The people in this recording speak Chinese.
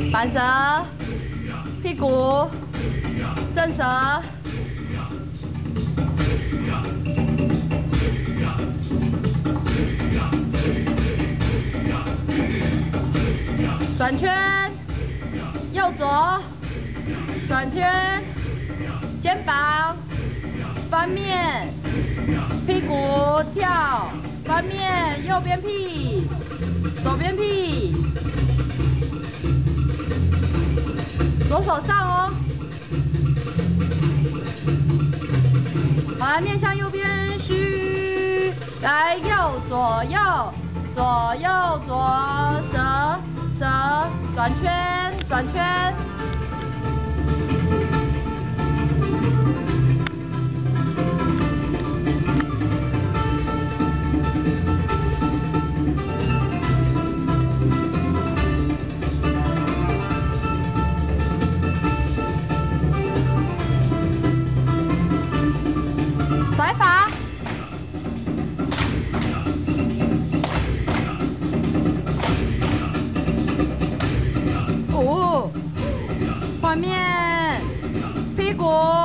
反折，屁股，正折，转圈，右左，转圈，肩膀，翻面，屁股跳，翻面，右边屁，左边屁。 左手上哦，好，来面向右边虚，来右左右，左右左折折，转圈转圈，甩法，换面，屁股。